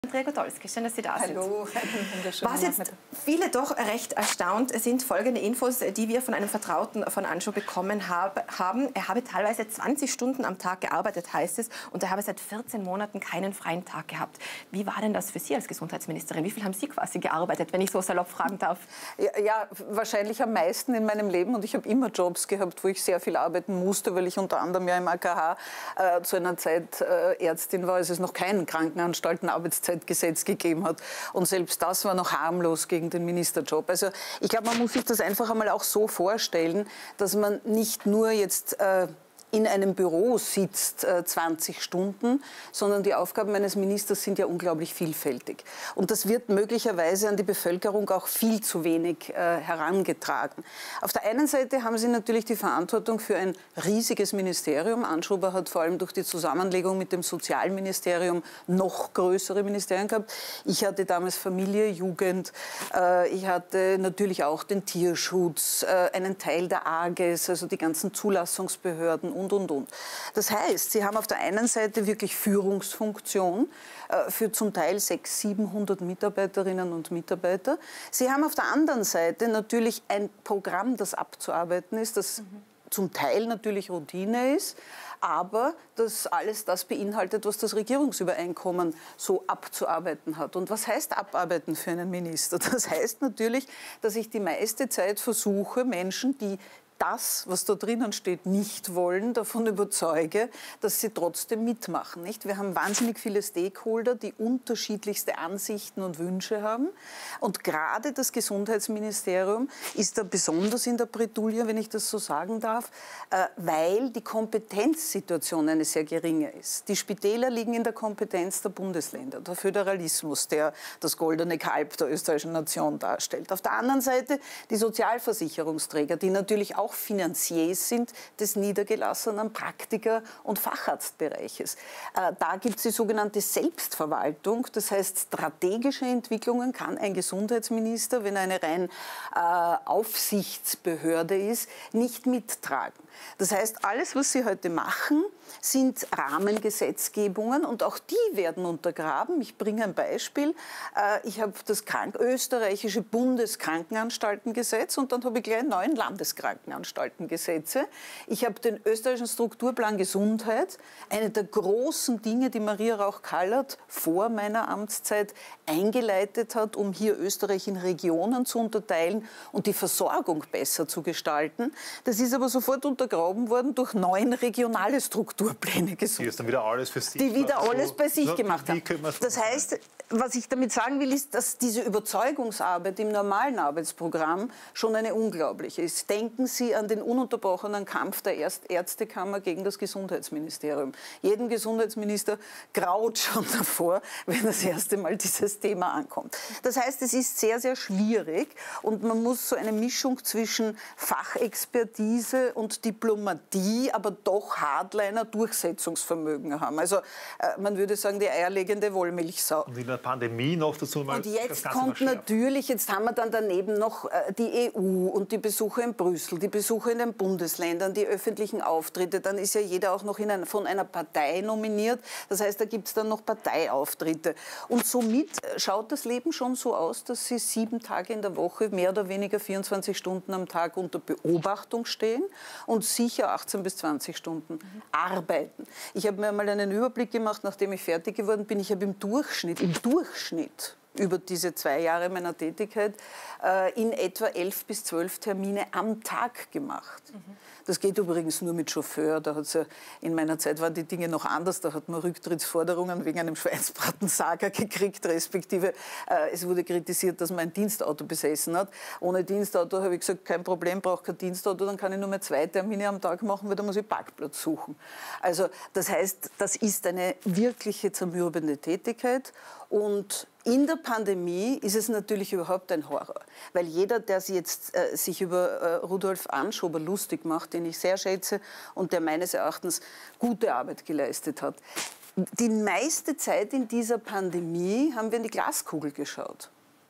Andrea Godolski, schön, dass Sie da sind. Hallo, Was jetzt viele doch recht erstaunt sind folgende Infos, die wir von einem Vertrauten von Anscho bekommen haben. Er habe teilweise 20 Stunden am Tag gearbeitet, heißt es, und er habe seit 14 Monaten keinen freien Tag gehabt. Wie war denn das für Sie als Gesundheitsministerin? Wie viel haben Sie quasi gearbeitet, wenn ich so salopp fragen darf? Ja, wahrscheinlich am meisten in meinem Leben, und ich habe immer Jobs gehabt, wo ich sehr viel arbeiten musste, weil ich unter anderem ja im AKH zu einer Zeit Ärztin war, als es noch kein Krankenanstaltenarbeitszeitgesetz gegeben hat. Und selbst das war noch harmlos gegen den Ministerjob. Also ich glaube, man muss sich das einfach einmal auch so vorstellen, dass man nicht nur jetzt in einem Büro sitzt 20 Stunden, sondern die Aufgaben eines Ministers sind ja unglaublich vielfältig. Und das wird möglicherweise an die Bevölkerung auch viel zu wenig herangetragen. Auf der einen Seite haben Sie natürlich die Verantwortung für ein riesiges Ministerium. Anschober hat vor allem durch die Zusammenlegung mit dem Sozialministerium noch größere Ministerien gehabt. Ich hatte damals Familie, Jugend, ich hatte natürlich auch den Tierschutz, einen Teil der AGES, also die ganzen Zulassungsbehörden und. Das heißt, Sie haben auf der einen Seite wirklich Führungsfunktion für zum Teil 600, 700 Mitarbeiterinnen und Mitarbeiter. Sie haben auf der anderen Seite natürlich ein Programm, das abzuarbeiten ist, das zum Teil natürlich Routine ist, aber das alles das beinhaltet, was das Regierungsübereinkommen so abzuarbeiten hat. Und was heißt abarbeiten für einen Minister? Das heißt natürlich, dass ich die meiste Zeit versuche, Menschen, die das, was da drinnen steht, nicht wollen, davon überzeuge, dass sie trotzdem mitmachen. Nicht? Wir haben wahnsinnig viele Stakeholder, die unterschiedlichste Ansichten und Wünsche haben. Und gerade das Gesundheitsministerium ist da besonders in der Bredouille, wenn ich das so sagen darf, weil die Kompetenzsituation eine sehr geringe ist. Die Spitäler liegen in der Kompetenz der Bundesländer, der Föderalismus, der das goldene Kalb der österreichischen Nation darstellt. Auf der anderen Seite die Sozialversicherungsträger, die natürlich auch Finanziers sind des niedergelassenen Praktiker- und Facharztbereiches. Da gibt es die sogenannte Selbstverwaltung, das heißt strategische Entwicklungen kann ein Gesundheitsminister, wenn er eine rein Aufsichtsbehörde ist, nicht mittragen. Das heißt, alles, was Sie heute machen, sind Rahmengesetzgebungen und auch die werden untergraben. Ich bringe ein Beispiel. Ich habe das österreichische Bundeskrankenanstaltengesetz und dann habe ich gleich 9 Landeskrankenanstaltengesetze. Ich habe den österreichischen Strukturplan Gesundheit, eine der großen Dinge, die Maria Rauch-Kallert vor meiner Amtszeit eingeleitet hat, um hier Österreich in Regionen zu unterteilen und die Versorgung besser zu gestalten. Das ist aber sofort untergraben worden durch 9 regionale Strukturpläne Gesundheit. Die jetzt dann wieder alles für sich, die wieder alles bei sich gemacht haben. Das heißt, was ich damit sagen will, ist, dass diese Überzeugungsarbeit im normalen Arbeitsprogramm schon eine unglaubliche ist. Denken Sie an den ununterbrochenen Kampf der Ärztekammer gegen das Gesundheitsministerium. Jedem Gesundheitsminister graut schon davor, wenn das erste Mal dieses Thema ankommt. Das heißt, es ist sehr, sehr schwierig und man muss so eine Mischung zwischen Fachexpertise und Diplomatie, aber doch Hardliner Durchsetzungsvermögen haben. Also man würde sagen, die eierlegende Wollmilchsau. Und in der Pandemie noch dazu mal. Und jetzt kommt natürlich, jetzt haben wir dann daneben noch die EU und die Besuche in Brüssel, die Besuche in den Bundesländern, die öffentlichen Auftritte. Dann ist ja jeder auch noch von einer Partei nominiert. Das heißt, da gibt es dann noch Parteiauftritte. Und somit schaut das Leben schon so aus, dass Sie 7 Tage in der Woche, mehr oder weniger 24 Stunden am Tag unter Beobachtung stehen und sicher 18 bis 20 Stunden arbeiten. Ich habe mir mal einen Überblick gemacht, nachdem ich fertig geworden bin. Ich habe im Durchschnitt über diese 2 Jahre meiner Tätigkeit in etwa 11 bis 12 Termine am Tag gemacht. Das geht übrigens nur mit Chauffeur. Da hat's ja, in meiner Zeit waren die Dinge noch anders. Da hat man Rücktrittsforderungen wegen einem Schweinsbratensager gekriegt, respektive es wurde kritisiert, dass man ein Dienstauto besessen hat. Ohne Dienstauto habe ich gesagt, kein Problem, brauche kein Dienstauto, dann kann ich nur mehr 2 Termine am Tag machen, weil da muss ich Parkplatz suchen. Also das heißt, das ist eine wirkliche zermürbende Tätigkeit und in der Pandemie ist es natürlich überhaupt ein Horror, weil jeder, der sich über Rudolf Anschober lustig macht, den ich sehr schätze und der meines Erachtens gute Arbeit geleistet hat, die meiste Zeit in dieser Pandemie haben wir in die Glaskugel geschaut.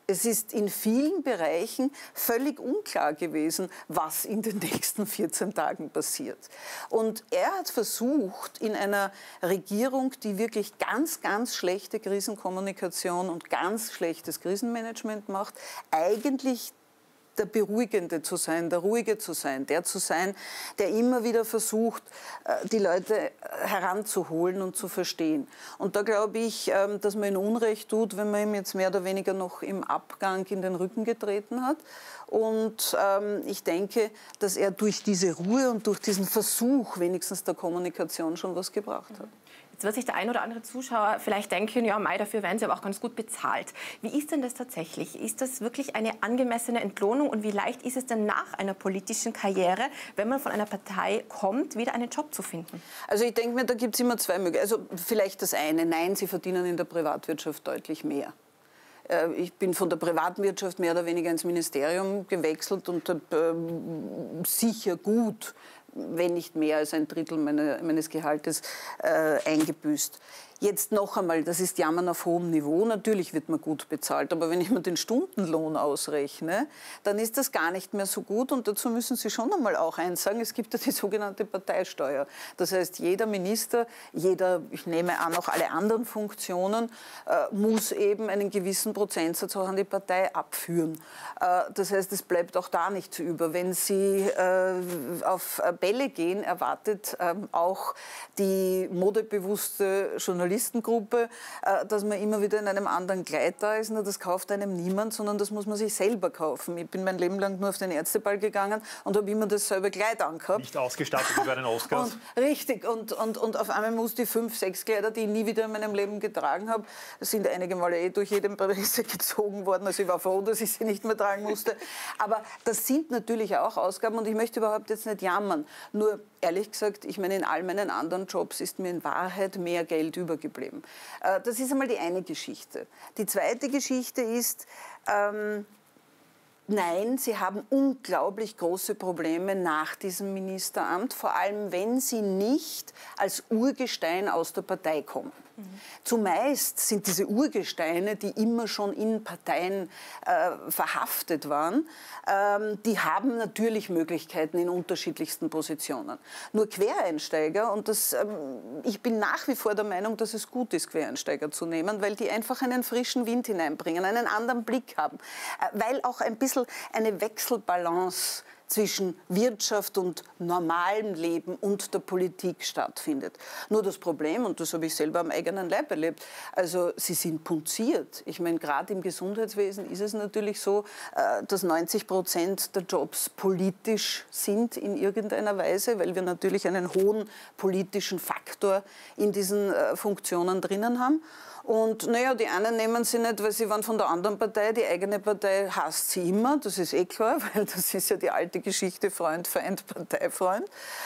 Es ist in vielen Bereichen völlig unklar gewesen, was in den nächsten 14 Tagen passiert. Und er hat versucht, in einer Regierung, die wirklich ganz, ganz schlechte Krisenkommunikation und ganz schlechtes Krisenmanagement macht, eigentlich der Beruhigende zu sein, der Ruhige zu sein, der zu sein, der immer wieder versucht, die Leute heranzuholen und zu verstehen. Und da glaube ich, dass man ihm Unrecht tut, wenn man ihm jetzt mehr oder weniger noch im Abgang in den Rücken getreten hat. Und ich denke, dass er durch diese Ruhe und durch diesen Versuch wenigstens der Kommunikation schon was gebracht hat. Jetzt wird sich der ein oder andere Zuschauer vielleicht denken, ja, Mai, dafür werden sie aber auch ganz gut bezahlt. Wie ist denn das tatsächlich? Ist das wirklich eine angemessene Entlohnung und wie leicht ist es denn nach einer politischen Karriere, wenn man von einer Partei kommt, wieder einen Job zu finden? Also ich denke mir, da gibt es immer zwei Möglichkeiten. Also vielleicht das eine, nein, sie verdienen in der Privatwirtschaft deutlich mehr. Ich bin von der Privatwirtschaft mehr oder weniger ins Ministerium gewechselt und habe sicher gut, wenn nicht mehr als ein Drittel meines Gehaltes eingebüßt. Jetzt noch einmal, das ist Jammern auf hohem Niveau. Natürlich wird man gut bezahlt, aber wenn ich mir den Stundenlohn ausrechne, dann ist das gar nicht mehr so gut. Und dazu müssen Sie schon einmal auch eins sagen, es gibt ja die sogenannte Parteisteuer. Das heißt, jeder Minister, ich nehme an, auch alle anderen Funktionen, muss eben einen gewissen Prozentsatz auch an die Partei abführen. Das heißt, es bleibt auch da nichts über. Wenn Sie auf Bälle gehen, erwartet auch die modebewusste Journalistengruppe, dass man immer wieder in einem anderen Kleid da ist. Das kauft einem niemand, sondern das muss man sich selber kaufen. Ich bin mein Leben lang nur auf den Ärzteball gegangen und habe immer dasselbe Kleid angehabt. Nicht ausgestattet wie bei den Oscars. Richtig. Und auf einmal muss die 5, 6 Kleider, die ich nie wieder in meinem Leben getragen habe, sind einige Male durch jeden Presse gezogen worden. Also ich war froh, dass ich sie nicht mehr tragen musste. Aber das sind natürlich auch Ausgaben und ich möchte überhaupt jetzt nicht jammern. Nur ehrlich gesagt, ich meine, in all meinen anderen Jobs ist mir in Wahrheit mehr Geld übergeblieben. Das ist einmal die eine Geschichte. Die zweite Geschichte ist, nein, Sie haben unglaublich große Probleme nach diesem Ministeramt, vor allem wenn Sie nicht als Urgestein aus der Partei kommen. Zumeist sind diese Urgesteine, die immer schon in Parteien verhaftet waren, die haben natürlich Möglichkeiten in unterschiedlichsten Positionen. Nur Quereinsteiger, und ich bin nach wie vor der Meinung, dass es gut ist, Quereinsteiger zu nehmen, weil die einfach einen frischen Wind hineinbringen, einen anderen Blick haben, weil auch ein bisschen eine Wechselbalance zwischen Wirtschaft und normalem Leben und der Politik stattfindet. Nur das Problem, und das habe ich selber am eigenen Leib erlebt, also sie sind punziert. Ich meine, gerade im Gesundheitswesen ist es natürlich so, dass 90% der Jobs politisch sind in irgendeiner Weise, weil wir natürlich einen hohen politischen Faktor in diesen Funktionen drinnen haben. Und naja, die einen nehmen sie nicht, weil sie waren von der anderen Partei. Die eigene Partei hasst sie immer, das ist eh klar, weil das ist ja die alte Geschichte Freund, Feind, Parteifreund.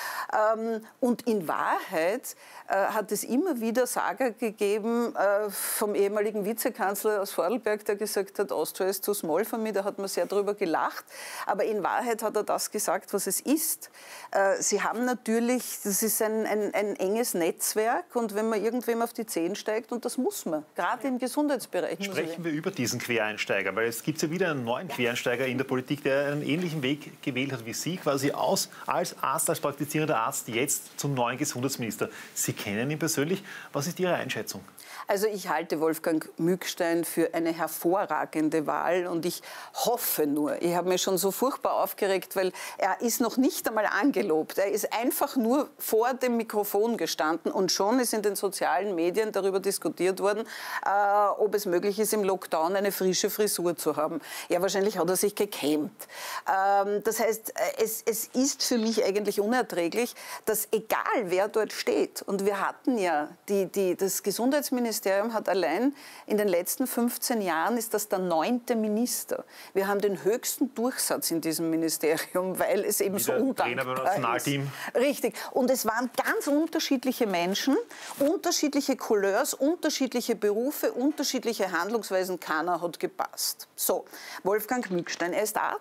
Und in Wahrheit hat es immer wieder Sager gegeben vom ehemaligen Vizekanzler aus Vorarlberg, der gesagt hat, Austria ist too small for me, da hat man sehr drüber gelacht. Aber in Wahrheit hat er das gesagt, was es ist. Sie haben natürlich, das ist ein enges Netzwerk und wenn man irgendwem auf die Zehen steigt, und das muss man, gerade im Gesundheitsbereich. Sprechen wir über diesen Quereinsteiger, weil es gibt ja wieder einen neuen Quereinsteiger in der Politik, der einen ähnlichen Weg gewählt hat wie Sie, quasi als Arzt, als praktizierender Arzt, jetzt zum neuen Gesundheitsminister. Sie kennen ihn persönlich. Was ist Ihre Einschätzung? Also ich halte Wolfgang Mückstein für eine hervorragende Wahl und ich hoffe nur, ich habe mich schon so furchtbar aufgeregt, weil er ist noch nicht einmal angelobt. Er ist einfach nur vor dem Mikrofon gestanden und schon ist in den sozialen Medien darüber diskutiert worden, ob es möglich ist, im Lockdown eine frische Frisur zu haben. Ja, wahrscheinlich hat er sich gekämmt. Das heißt, es ist für mich eigentlich unerträglich, dass egal wer dort steht, und wir hatten ja das Gesundheitsministerium hat allein in den letzten 15 Jahren ist das der 9. Minister. Wir haben den höchsten Durchsatz in diesem Ministerium, weil es eben so undankbar ist. Richtig. Und es waren ganz unterschiedliche Menschen, unterschiedliche Couleurs, unterschiedliche Berufe, unterschiedliche Handlungsweisen. Keiner hat gepasst. So, Wolfgang Mückstein, er ist Arzt.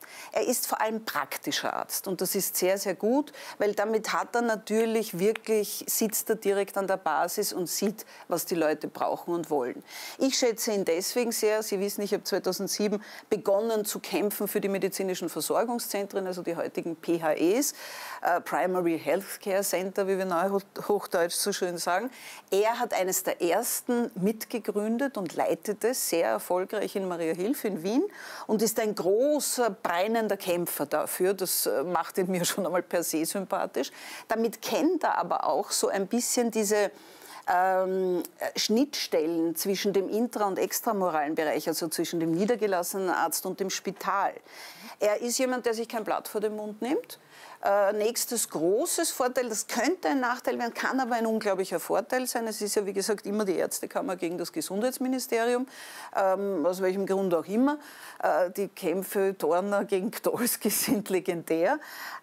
Er ist vor allem praktischer Arzt und das ist sehr, sehr gut, weil damit hat er natürlich wirklich, sitzt er direkt an der Basis und sieht, was die Leute brauchen und wollen. Ich schätze ihn deswegen sehr. Sie wissen, ich habe 2007 begonnen zu kämpfen für die medizinischen Versorgungszentren, also die heutigen PHEs, Primary Healthcare Center, wie wir neuhochdeutsch so schön sagen. Er hat eines der ersten mitgegründet und leitet es sehr erfolgreich in Mariahilf in Wien und ist ein großer, brennender Kämpfer dafür. Das macht ihn mir schon einmal per se sympathisch. Damit kennt er aber auch so ein bisschen diese Schnittstellen zwischen dem intra- und extramoralen Bereich, also zwischen dem niedergelassenen Arzt und dem Spital. Er ist jemand, der sich kein Blatt vor den Mund nimmt. Nächstes großes Vorteil, das könnte ein Nachteil werden, kann aber ein unglaublicher Vorteil sein. Es ist ja, wie gesagt, immer die Ärztekammer gegen das Gesundheitsministerium, aus welchem Grund auch immer. Die Kämpfe Dorner gegen Gdolski sind legendär.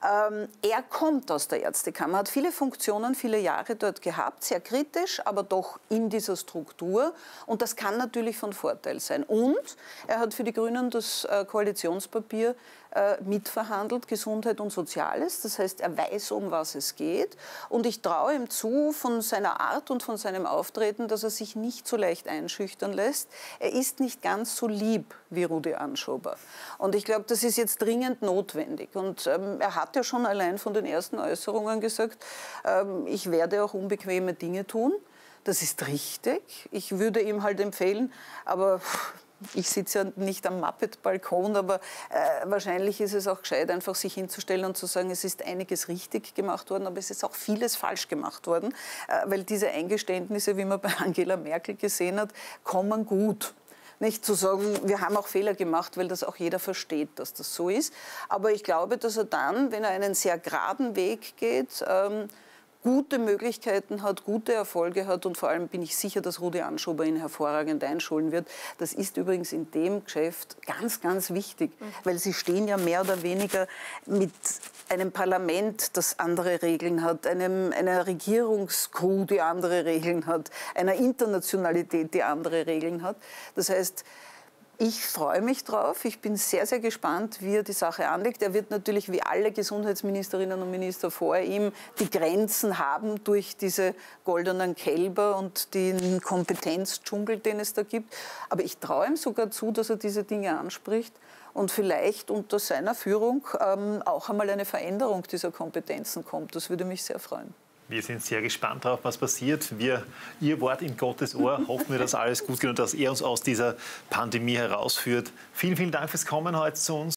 Er kommt aus der Ärztekammer, hat viele Funktionen, viele Jahre dort gehabt, sehr kritisch, aber doch in dieser Struktur. Und das kann natürlich von Vorteil sein. Und er hat für die Grünen das Koalitionspapier mitverhandelt, Gesundheit und Soziales. Das heißt, er weiß, um was es geht. Und ich traue ihm zu, von seiner Art und von seinem Auftreten, dass er sich nicht so leicht einschüchtern lässt. Er ist nicht ganz so lieb wie Rudi Anschober. Und ich glaube, das ist jetzt dringend notwendig. Und er hat ja schon allein von den ersten Äußerungen gesagt, ich werde auch unbequeme Dinge tun. Das ist richtig. Ich würde ihm halt empfehlen, aber ich sitze ja nicht am Muppet-Balkon, aber wahrscheinlich ist es auch gescheit, einfach sich hinzustellen und zu sagen, es ist einiges richtig gemacht worden, aber es ist auch vieles falsch gemacht worden, weil diese Eingeständnisse, wie man bei Angela Merkel gesehen hat, kommen gut. Nicht zu sagen, wir haben auch Fehler gemacht, weil das auch jeder versteht, dass das so ist. Aber ich glaube, dass er dann, wenn er einen sehr geraden Weg geht, gute Möglichkeiten hat, gute Erfolge hat und vor allem bin ich sicher, dass Rudi Anschober ihn hervorragend einschulen wird. Das ist übrigens in dem Geschäft ganz, ganz wichtig, weil sie stehen ja mehr oder weniger mit einem Parlament, das andere Regeln hat, einer Regierungskrew, die andere Regeln hat, einer Internationalität, die andere Regeln hat. Das heißt, ich freue mich drauf. Ich bin sehr, sehr gespannt, wie er die Sache anlegt. Er wird natürlich wie alle Gesundheitsministerinnen und Minister vor ihm die Grenzen haben durch diese goldenen Kälber und den Kompetenzdschungel, den es da gibt. Aber ich traue ihm sogar zu, dass er diese Dinge anspricht und vielleicht unter seiner Führung auch einmal eine Veränderung dieser Kompetenzen kommt. Das würde mich sehr freuen. Wir sind sehr gespannt darauf, was passiert. Ihr Wort in Gottes Ohr. Hoffen wir, dass alles gut geht und dass er uns aus dieser Pandemie herausführt. Vielen, vielen Dank fürs Kommen heute zu uns.